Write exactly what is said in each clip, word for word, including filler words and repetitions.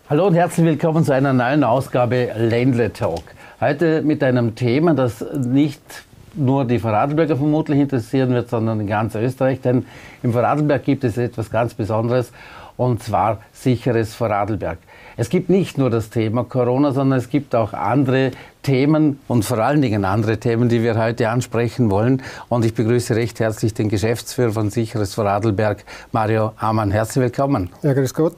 Hallo und herzlich willkommen zu einer neuen Ausgabe Ländle Talk. Heute mit einem Thema, das nicht nur die Vorarlberger vermutlich interessieren wird, sondern in ganz Österreich. Denn im Vorarlberg gibt es etwas ganz Besonderes, und zwar sicheres Vorarlberg. Es gibt nicht nur das Thema Corona, sondern es gibt auch andere Themen und vor allen Dingen andere Themen, die wir heute ansprechen wollen. Und ich begrüße recht herzlich den Geschäftsführer von Sicheres Vorarlberg, Mario Amann. Herzlich willkommen. Ja, grüß Gott.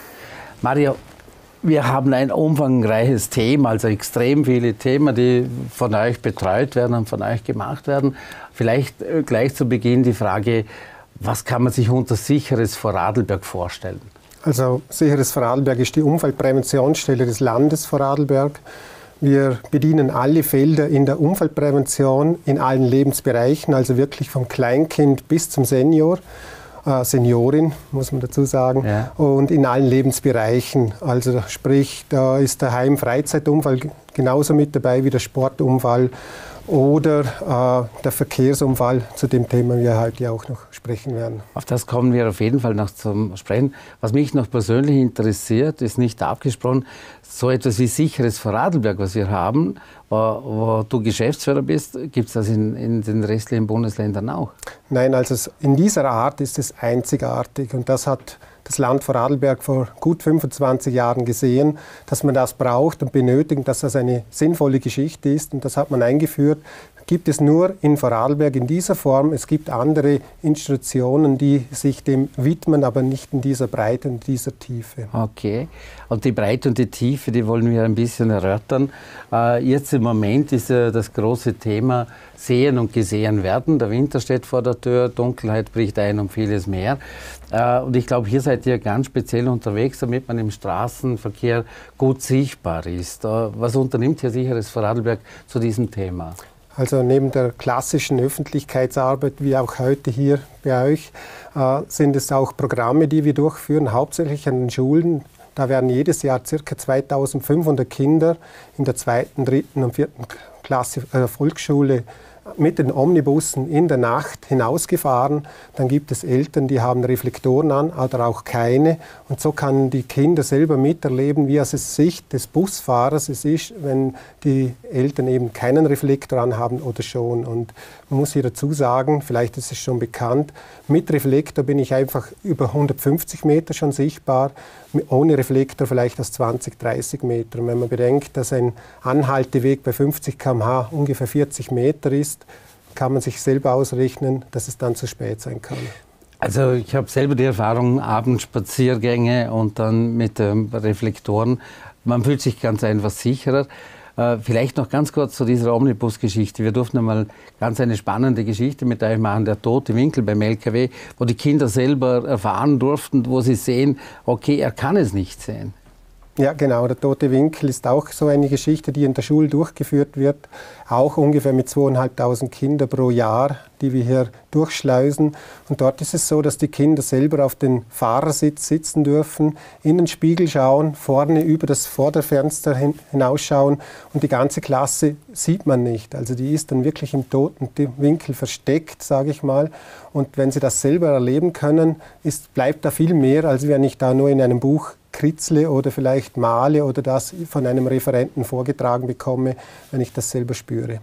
Mario, wir haben ein umfangreiches Thema, also extrem viele Themen, die von euch betreut werden und von euch gemacht werden. Vielleicht gleich zu Beginn die Frage, was kann man sich unter sicheres Vorarlberg vorstellen? Also sicheres Vorarlberg ist die Unfallpräventionsstelle des Landes Vorarlberg. Wir bedienen alle Felder in der Unfallprävention in allen Lebensbereichen, also wirklich vom Kleinkind bis zum Senior. Seniorin, muss man dazu sagen, ja. Und in allen Lebensbereichen. Also sprich, da ist der Heim-Freizeitunfall genauso mit dabei wie der Sportunfall oder äh, der Verkehrsunfall, zu dem Thema wir heute auch noch sprechen werden. Auf das kommen wir auf jeden Fall noch zum Sprechen. Was mich noch persönlich interessiert, ist nicht abgesprochen, so etwas wie sicheres Vorarlberg, was wir haben, wo, wo du Geschäftsführer bist, gibt es das in, in den restlichen Bundesländern auch? Nein, also in dieser Art ist es einzigartig, und das hat das Land Vorarlberg vor gut fünfundzwanzig Jahren gesehen, dass man das braucht und benötigt, dass das eine sinnvolle Geschichte ist, und das hat man eingeführt. Gibt es nur in Vorarlberg in dieser Form. Es gibt andere Institutionen, die sich dem widmen, aber nicht in dieser Breite und dieser Tiefe. Okay. Und die Breite und die Tiefe, die wollen wir ein bisschen erörtern. Äh, jetzt im Moment ist ja das große Thema Sehen und Gesehen werden. Der Winter steht vor der Tür, Dunkelheit bricht ein und vieles mehr. Äh, und ich glaube, hier seid ihr ganz speziell unterwegs, damit man im Straßenverkehr gut sichtbar ist. Äh, was unternimmt hier sicheres Vorarlberg zu diesem Thema? Also neben der klassischen Öffentlichkeitsarbeit, wie auch heute hier bei euch, äh, sind es auch Programme, die wir durchführen, hauptsächlich an den Schulen. Da werden jedes Jahr ca. zweitausendfünfhundert Kinder in der zweiten, dritten und vierten Klasse äh, Volksschule mit den Omnibussen in der Nacht hinausgefahren. Dann gibt es Eltern, die haben Reflektoren an oder auch keine. Und so können die Kinder selber miterleben, wie es Sicht des Busfahrers es ist, wenn die Eltern eben keinen Reflektor anhaben oder schon. Und man muss hier dazu sagen, vielleicht ist es schon bekannt, mit Reflektor bin ich einfach über hundertfünfzig Meter schon sichtbar, ohne Reflektor vielleicht aus zwanzig, dreißig Meter. Und wenn man bedenkt, dass ein Anhalteweg bei fünfzig Kilometer pro Stunde ungefähr vierzig Meter ist, kann man sich selber ausrechnen, dass es dann zu spät sein kann. Also ich habe selber die Erfahrung, Abendspaziergänge und dann mit ähm, Reflektoren. Man fühlt sich ganz einfach sicherer. Äh, vielleicht noch ganz kurz zu dieser Omnibus-Geschichte. Wir durften einmal ganz eine spannende Geschichte mit euch machen, der tote Winkel beim L K W, wo die Kinder selber erfahren durften, wo sie sehen, okay, er kann es nicht sehen. Ja, genau. Der tote Winkel ist auch so eine Geschichte, die in der Schule durchgeführt wird. Auch ungefähr mit zweitausendfünfhundert Kindern pro Jahr, die wir hier durchschleusen. Und dort ist es so, dass die Kinder selber auf den Fahrersitz sitzen dürfen, in den Spiegel schauen, vorne über das Vorderfenster hin hinausschauen, und die ganze Klasse sieht man nicht. Also die ist dann wirklich im toten Winkel versteckt, sage ich mal. Und wenn sie das selber erleben können, ist, bleibt da viel mehr, als wenn ich da nur in einem Buch kritzle oder vielleicht male oder das von einem Referenten vorgetragen bekomme, wenn ich das selber spüre.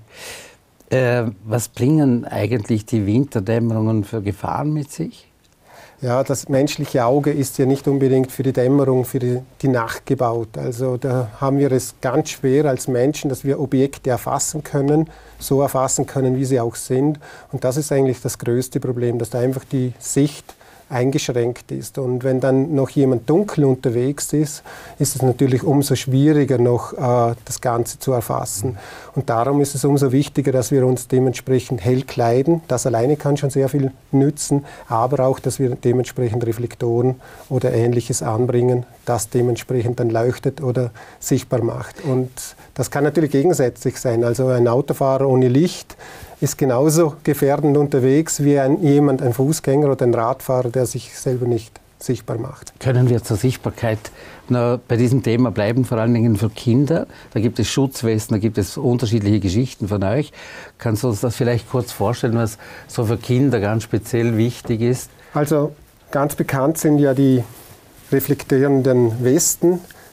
Äh, was bringen eigentlich die Winterdämmerungen für Gefahren mit sich? Ja, das menschliche Auge ist ja nicht unbedingt für die Dämmerung, für die, die Nacht gebaut. Also da haben wir es ganz schwer als Menschen, dass wir Objekte erfassen können, so erfassen können, wie sie auch sind. Und das ist eigentlich das größte Problem, dass da einfach die Sicht eingeschränkt ist. Und wenn dann noch jemand dunkel unterwegs ist, ist es natürlich umso schwieriger, noch äh, das Ganze zu erfassen. Und darum ist es umso wichtiger, dass wir uns dementsprechend hell kleiden. Das alleine kann schon sehr viel nützen, aber auch, dass wir dementsprechend Reflektoren oder Ähnliches anbringen, das dementsprechend dann leuchtet oder sichtbar macht. Und das kann natürlich gegensätzlich sein. Also ein Autofahrer ohne Licht ist genauso gefährdend unterwegs wie ein, jemand, ein Fußgänger oder ein Radfahrer, der sich selber nicht sichtbar macht. Können wir zur Sichtbarkeit na, bei diesem Thema bleiben, vor allen Dingen für Kinder? Da gibt es Schutzwesten, da gibt es unterschiedliche Geschichten von euch. Kannst du uns das vielleicht kurz vorstellen, was so für Kinder ganz speziell wichtig ist? Also ganz bekannt sind ja die reflektierenden Westen,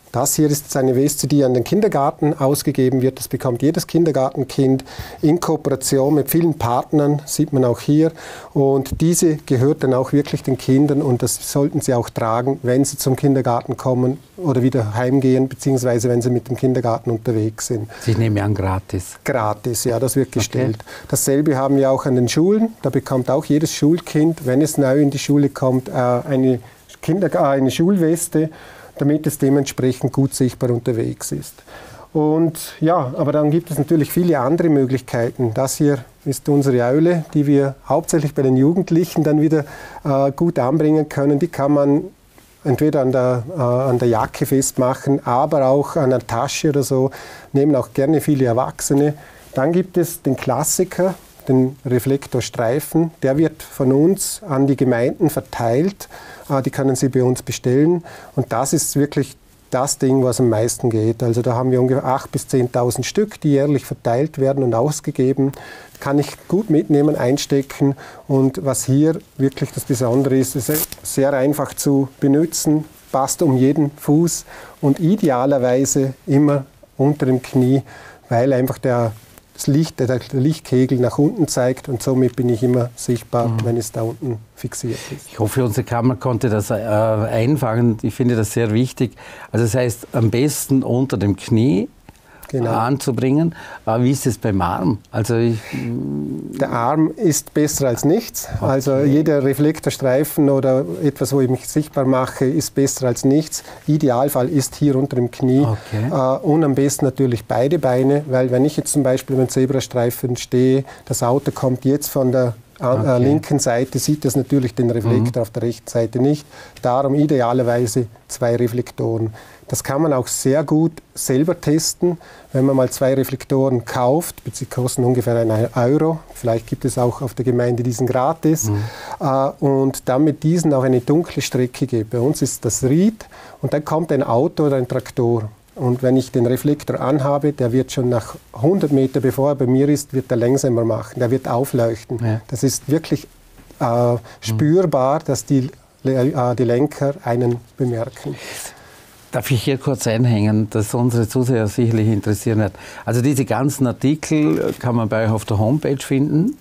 Das hier ist eine Weste, die an den Kindergarten ausgegeben wird. Das bekommt jedes Kindergartenkind in Kooperation mit vielen Partnern, sieht man auch hier. Und diese gehört dann auch wirklich den Kindern und das sollten sie auch tragen, wenn sie zum Kindergarten kommen oder wieder heimgehen, beziehungsweise wenn sie mit dem Kindergarten unterwegs sind. Ich nehme an, gratis. Gratis, ja, das wird gestellt. Okay. Dasselbe haben wir auch an den Schulen. Da bekommt auch jedes Schulkind, wenn es neu in die Schule kommt, eine, Kinder eine Schulweste, damit es dementsprechend gut sichtbar unterwegs ist. Und ja, aber dann gibt es natürlich viele andere Möglichkeiten. Das hier ist unsere Eule, die wir hauptsächlich bei den Jugendlichen dann wieder äh, gut anbringen können. Die kann man entweder an der, äh, an der Jacke festmachen, aber auch an der Tasche oder so. Nehmen auch gerne viele Erwachsene. Dann gibt es den Klassiker, den Reflektorstreifen. Der wird von uns an die Gemeinden verteilt. Die können Sie bei uns bestellen. Und das ist wirklich das Ding, was am meisten geht. Also da haben wir ungefähr achttausend bis zehntausend Stück, die jährlich verteilt werden und ausgegeben. Kann ich gut mitnehmen, einstecken. Und was hier wirklich das Besondere ist, ist sehr einfach zu benutzen, passt um jeden Fuß und idealerweise immer unter dem Knie, weil einfach der das Licht, der Lichtkegel nach unten zeigt und somit bin ich immer sichtbar, mhm. wenn es da unten fixiert ist. Ich hoffe, unsere Kamera konnte das äh, einfangen. Ich finde das sehr wichtig. Also das heißt, am besten unter dem Knie genau. anzubringen. Aber wie ist es beim Arm? Also ich, der Arm ist besser als nichts. Okay. Also jeder Reflektorstreifen oder etwas, wo ich mich sichtbar mache, ist besser als nichts. Idealfall ist hier unter dem Knie. Okay. Äh, und am besten natürlich beide Beine, weil wenn ich jetzt zum Beispiel beim Zebrastreifen stehe, das Auto kommt jetzt von der Okay. linken Seite, sieht das natürlich den Reflektor mhm. auf der rechten Seite nicht. Darum idealerweise zwei Reflektoren. Das kann man auch sehr gut selber testen, wenn man mal zwei Reflektoren kauft. Sie kosten ungefähr einen Euro. Vielleicht gibt es auch auf der Gemeinde diesen gratis. Mhm. Und dann mit diesen auf eine dunkle Strecke geht. Bei uns ist das Ried und dann kommt ein Auto oder ein Traktor. Und wenn ich den Reflektor anhabe, der wird schon nach hundert Meter, bevor er bei mir ist, wird er langsamer machen, der wird aufleuchten. Ja. Das ist wirklich äh, spürbar, dass die, äh, die Lenker einen bemerken. Darf ich hier kurz einhängen, dass unsere Zuseher sicherlich interessieren wird. Also diese ganzen Artikel kann man bei euch auf der Homepage finden?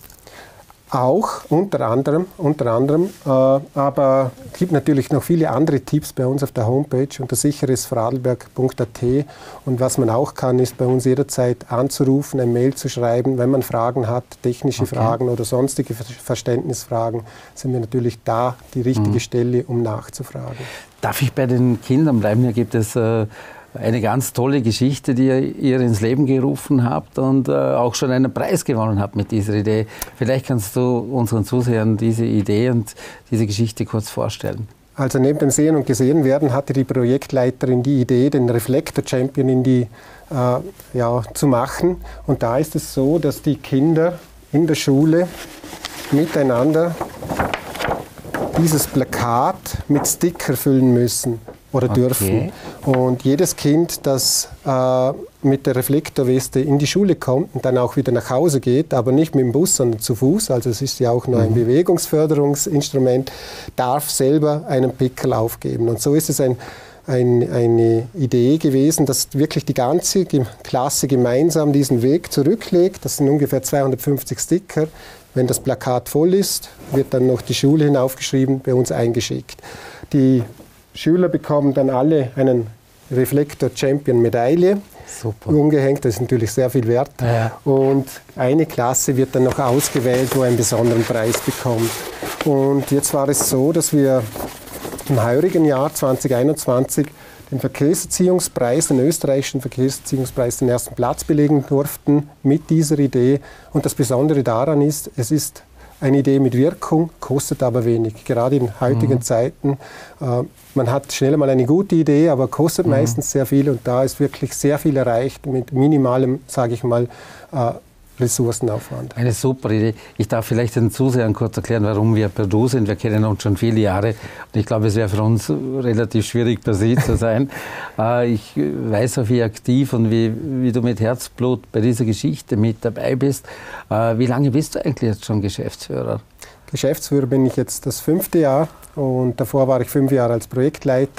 Auch, unter anderem, unter anderem äh, aber es gibt natürlich noch viele andere Tipps bei uns auf der Homepage unter sicheres vorarlberg punkt a t und was man auch kann, ist bei uns jederzeit anzurufen, ein Mail zu schreiben, wenn man Fragen hat, technische okay. Fragen oder sonstige Verständnisfragen, sind wir natürlich da die richtige mhm. Stelle, um nachzufragen. Darf ich bei den Kindern bleiben? Hier gibt es äh, eine ganz tolle Geschichte, die ihr ins Leben gerufen habt und äh, auch schon einen Preis gewonnen habt mit dieser Idee. Vielleicht kannst du unseren Zusehern diese Idee und diese Geschichte kurz vorstellen. Also neben dem Sehen und Gesehen werden hatte die Projektleiterin die Idee, den Reflektor Champion in die, äh, ja, zu machen. Und da ist es so, dass die Kinder in der Schule miteinander dieses Plakat mit Sticker füllen müssen oder dürfen. Okay. Und jedes Kind, das äh, mit der Reflektorweste in die Schule kommt und dann auch wieder nach Hause geht, aber nicht mit dem Bus, sondern zu Fuß, also es ist ja auch nur ein mhm. Bewegungsförderungsinstrument, darf selber einen Pickel aufgeben. Und so ist es ein, ein, eine Idee gewesen, dass wirklich die ganze Klasse gemeinsam diesen Weg zurücklegt. Das sind ungefähr zweihundertfünfzig Sticker. Wenn das Plakat voll ist, wird dann noch die Schule hinaufgeschrieben, bei uns eingeschickt. Die Schüler bekommen dann alle einen Reflektor Champion Medaille. Super. Umgehängt, das ist natürlich sehr viel wert. Ja. Und eine Klasse wird dann noch ausgewählt, wo einen besonderen Preis bekommt. Und jetzt war es so, dass wir im heurigen Jahr zwanzig einundzwanzig den Verkehrserziehungspreis, den österreichischen Verkehrserziehungspreis, den ersten Platz belegen durften mit dieser Idee. Und das Besondere daran ist, es ist eine Idee mit Wirkung, kostet aber wenig. Gerade in heutigen mhm. Zeiten, äh, man hat schnell mal eine gute Idee, aber kostet mhm. meistens sehr viel. Und da ist wirklich sehr viel erreicht mit minimalem, sage ich mal, äh, Ressourcenaufwand. Eine super Idee. Ich darf vielleicht den Zusehern kurz erklären, warum wir per Du sind. Wir kennen uns schon viele Jahre und ich glaube, es wäre für uns relativ schwierig, per Sie zu sein. Ich weiß auch, wie aktiv und wie, wie du mit Herzblut bei dieser Geschichte mit dabei bist. Wie lange bist du eigentlich jetzt schon Geschäftsführer? Geschäftsführer bin ich jetzt das fünfte Jahr und davor war ich fünf Jahre als Projektleiter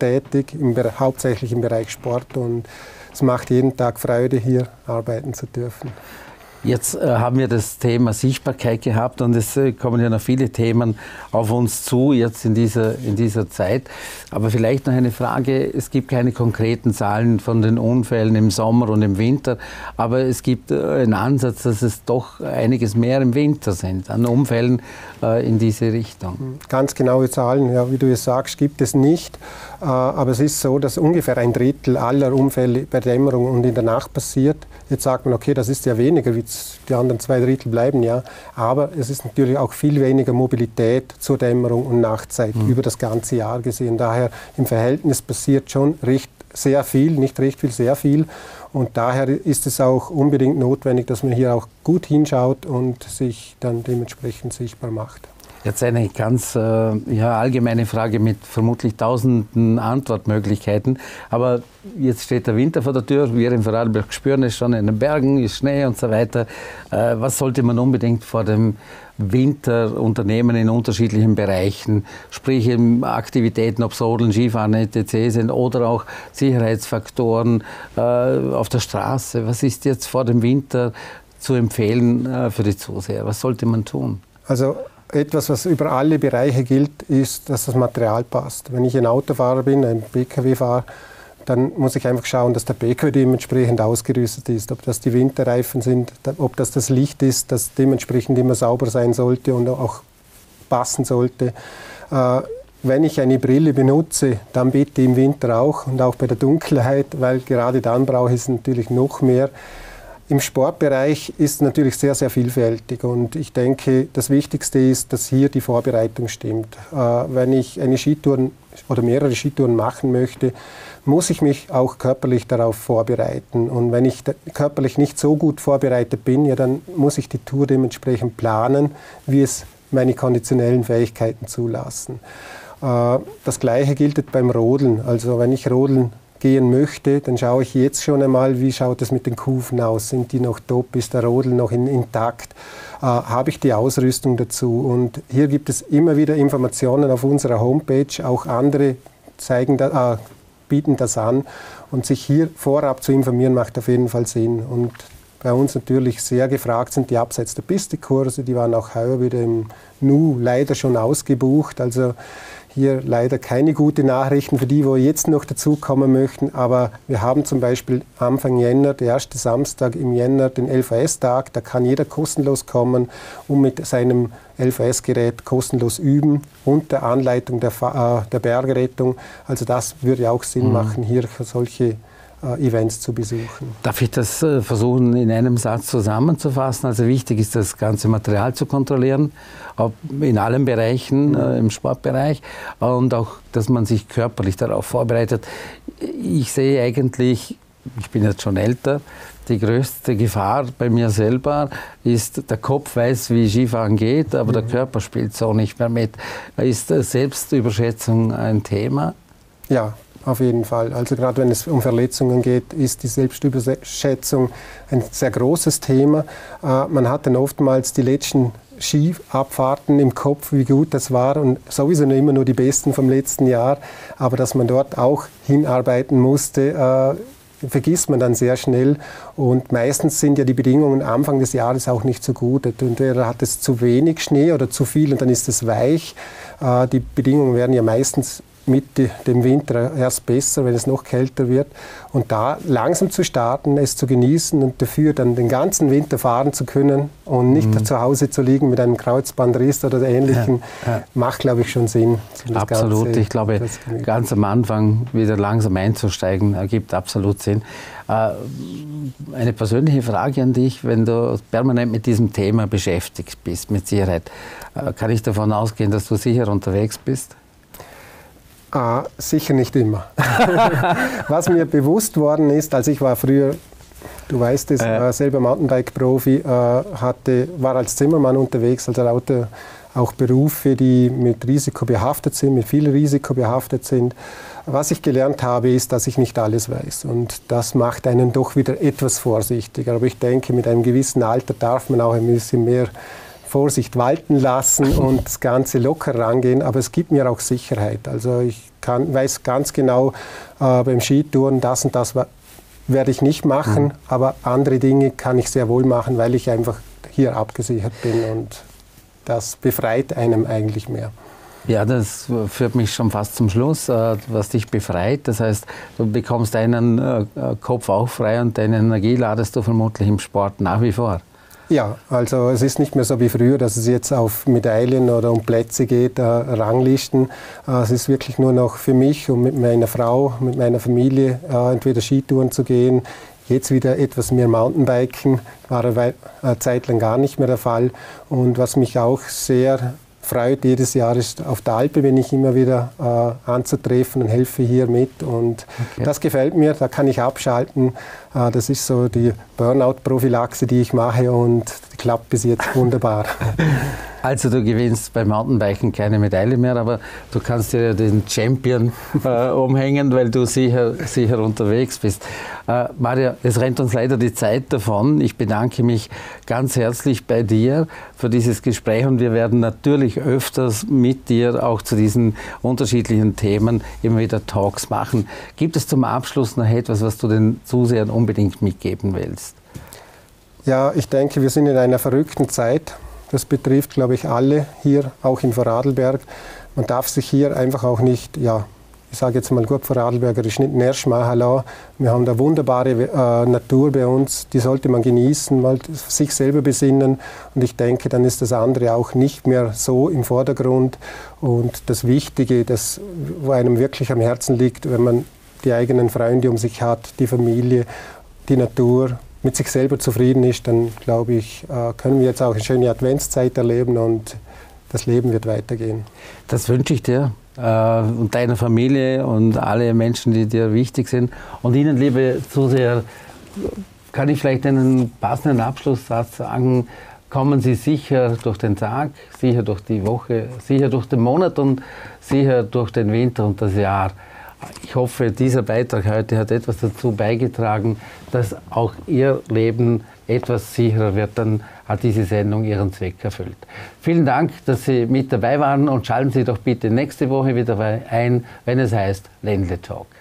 tätig, im, hauptsächlich im Bereich Sport, und es macht jeden Tag Freude, hier arbeiten zu dürfen. Jetzt äh, haben wir das Thema Sichtbarkeit gehabt, und es äh, kommen ja noch viele Themen auf uns zu, jetzt in dieser, in dieser Zeit. Aber vielleicht noch eine Frage: Es gibt keine konkreten Zahlen von den Unfällen im Sommer und im Winter, aber es gibt äh, einen Ansatz, dass es doch einiges mehr im Winter sind, an Unfällen äh, in diese Richtung. Ganz genaue Zahlen, ja, wie du es sagst, gibt es nicht. Äh, aber es ist so, dass ungefähr ein Drittel aller Unfälle bei Dämmerung und in der Nacht passiert. Jetzt sagt man, okay, das ist ja weniger, wie die anderen zwei Drittel bleiben ja. Aber es ist natürlich auch viel weniger Mobilität zur Dämmerung und Nachtzeit mhm. über das ganze Jahr gesehen. Daher im Verhältnis passiert schon recht sehr viel, nicht recht viel, sehr viel. Und daher ist es auch unbedingt notwendig, dass man hier auch gut hinschaut und sich dann dementsprechend sichtbar macht. Jetzt eine ganz äh, ja, allgemeine Frage mit vermutlich tausenden Antwortmöglichkeiten. Aber jetzt steht der Winter vor der Tür. Wir im Vorarlberg spüren es schon in den Bergen, ist Schnee und so weiter. Äh, was sollte man unbedingt vor dem Winter unternehmen in unterschiedlichen Bereichen? Sprich in Aktivitäten, ob es Rodeln, Skifahren, et cetera sind, oder auch Sicherheitsfaktoren äh, auf der Straße. Was ist jetzt vor dem Winter zu empfehlen äh, für die Zuseher? Was sollte man tun? Also etwas, was über alle Bereiche gilt, ist, dass das Material passt. Wenn ich ein Autofahrer bin, ein P K W-Fahrer, dann muss ich einfach schauen, dass der P K W dementsprechend ausgerüstet ist. Ob das die Winterreifen sind, ob das das Licht ist, das dementsprechend immer sauber sein sollte und auch passen sollte. Äh, wenn ich eine Brille benutze, dann bitte im Winter auch, und auch bei der Dunkelheit, weil gerade dann brauche ich es natürlich noch mehr. Im Sportbereich ist es natürlich sehr, sehr vielfältig, und ich denke, das Wichtigste ist, dass hier die Vorbereitung stimmt. Äh, wenn ich eine Skitour oder mehrere Skitouren machen möchte, muss ich mich auch körperlich darauf vorbereiten. Und wenn ich körperlich nicht so gut vorbereitet bin, ja, dann muss ich die Tour dementsprechend planen, wie es meine konditionellen Fähigkeiten zulassen. Äh, das Gleiche gilt beim Rodeln. Also wenn ich rodeln gehen möchte, dann schaue ich jetzt schon einmal, wie schaut es mit den Kufen aus, sind die noch top, ist der Rodel noch in, intakt, äh, habe ich die Ausrüstung dazu, und hier gibt es immer wieder Informationen auf unserer Homepage, auch andere zeigen da, äh, bieten das an, und sich hier vorab zu informieren macht auf jeden Fall Sinn. Und bei uns natürlich sehr gefragt sind die Abseits der Piste-Kurse, die waren auch heuer wieder im Nu leider schon ausgebucht, also hier leider keine guten Nachrichten für die, die jetzt noch dazukommen möchten. Aber wir haben zum Beispiel Anfang Jänner, der erste Samstag im Jänner, den L V S-Tag. Da kann jeder kostenlos kommen und mit seinem L V S-Gerät kostenlos üben, unter Anleitung der, äh, der Bergrettung. Also das würde auch Sinn mhm. machen, hier solche Events zu besuchen. Darf ich das äh, versuchen, in einem Satz zusammenzufassen? Also wichtig ist, das ganze Material zu kontrollieren, ob in allen Bereichen, äh, im Sportbereich, und auch, dass man sich körperlich darauf vorbereitet. Ich sehe eigentlich, ich bin jetzt schon älter, die größte Gefahr bei mir selber ist, der Kopf weiß, wie Skifahren geht, aber mhm. der Körper spielt so nicht mehr mit. Ist Selbstüberschätzung ein Thema? Ja. Auf jeden Fall. Also gerade wenn es um Verletzungen geht, ist die Selbstüberschätzung ein sehr großes Thema. Äh, man hat dann oftmals die letzten Skiabfahrten im Kopf, wie gut das war, und sowieso nicht immer nur die besten vom letzten Jahr, aber dass man dort auch hinarbeiten musste, äh, vergisst man dann sehr schnell, und meistens sind ja die Bedingungen Anfang des Jahres auch nicht so gut. Entweder hat es zu wenig Schnee oder zu viel, und dann ist es weich. Äh, die Bedingungen werden ja meistens mit dem Winter erst besser, wenn es noch kälter wird. Und da langsam zu starten, es zu genießen und dafür dann den ganzen Winter fahren zu können und nicht mhm. zu Hause zu liegen mit einem Kreuzbandriss oder Ähnlichem, ja, ja. macht, glaube ich, schon Sinn. Absolut. Ganze, ich glaube, ganz am Anfang wieder langsam einzusteigen, ergibt absolut Sinn. Eine persönliche Frage an dich: Wenn du permanent mit diesem Thema beschäftigt bist, mit Sicherheit, kann ich davon ausgehen, dass du sicher unterwegs bist? Ah, sicher nicht immer. Was mir bewusst worden ist, als ich war früher, du weißt es, äh. äh, selber Mountainbike-Profi, äh, hatte, war als Zimmermann unterwegs, also lauter auch Berufe, die mit Risiko behaftet sind, mit viel Risiko behaftet sind. Was ich gelernt habe, ist, dass ich nicht alles weiß, und das macht einen doch wieder etwas vorsichtiger. Aber ich denke, mit einem gewissen Alter darf man auch ein bisschen mehr Vorsicht walten lassen und das Ganze locker rangehen, aber es gibt mir auch Sicherheit. Also ich kann, weiß ganz genau, äh, beim Skitouren, das und das werde ich nicht machen, mhm. aber andere Dinge kann ich sehr wohl machen, weil ich einfach hier abgesichert bin und das befreit einem eigentlich mehr. Ja, das führt mich schon fast zum Schluss, was dich befreit. Das heißt, du bekommst deinen Kopf auch frei und deine Energie ladest du vermutlich im Sport nach wie vor. Ja, also es ist nicht mehr so wie früher, dass es jetzt auf Medaillen oder um Plätze geht, äh, Ranglisten. Äh, es ist wirklich nur noch für mich und mit meiner Frau, mit meiner Familie äh, entweder Skitouren zu gehen, jetzt wieder etwas mehr Mountainbiken, war eine Zeit lang gar nicht mehr der Fall. Und was mich auch sehr freut jedes Jahr ist auf der Alpe, bin ich immer wieder äh, anzutreffen und helfe hier mit. Und okay. das gefällt mir, da kann ich abschalten. Äh, das ist so die Burnout-Prophylaxe, die ich mache und die klappt bis jetzt wunderbar. Also du gewinnst beim Mountainbiken keine Medaille mehr, aber du kannst dir den Champion äh, umhängen, weil du sicher, sicher unterwegs bist. Äh, Mario, es rennt uns leider die Zeit davon. Ich bedanke mich ganz herzlich bei dir für dieses Gespräch und wir werden natürlich öfters mit dir auch zu diesen unterschiedlichen Themen immer wieder Talks machen. Gibt es zum Abschluss noch etwas, was du den Zusehern unbedingt mitgeben willst? Ja, ich denke, wir sind in einer verrückten Zeit. Das betrifft, glaube ich, alle hier, auch in Vorarlberg. Man darf sich hier einfach auch nicht, ja, ich sage jetzt mal gut Vorarlbergerisch, nicht nerschmachen lassen. Wir haben da wunderbare äh, Natur bei uns, die sollte man genießen, mal sich selber besinnen. Und ich denke, dann ist das andere auch nicht mehr so im Vordergrund. Und das Wichtige, das, wo einem wirklich am Herzen liegt, wenn man die eigenen Freunde um sich hat, die Familie, die Natur, mit sich selber zufrieden ist, dann glaube ich, können wir jetzt auch eine schöne Adventszeit erleben und das Leben wird weitergehen. Das wünsche ich dir äh, und deiner Familie und alle Menschen, die dir wichtig sind. Und Ihnen, liebe Zuseher, kann ich vielleicht einen passenden Abschlusssatz sagen. Kommen Sie sicher durch den Tag, sicher durch die Woche, sicher durch den Monat und sicher durch den Winter und das Jahr. Ich hoffe, dieser Beitrag heute hat etwas dazu beigetragen, dass auch Ihr Leben etwas sicherer wird. Dann hat diese Sendung ihren Zweck erfüllt. Vielen Dank, dass Sie mit dabei waren und schalten Sie doch bitte nächste Woche wieder ein, wenn es heißt Ländle Talk.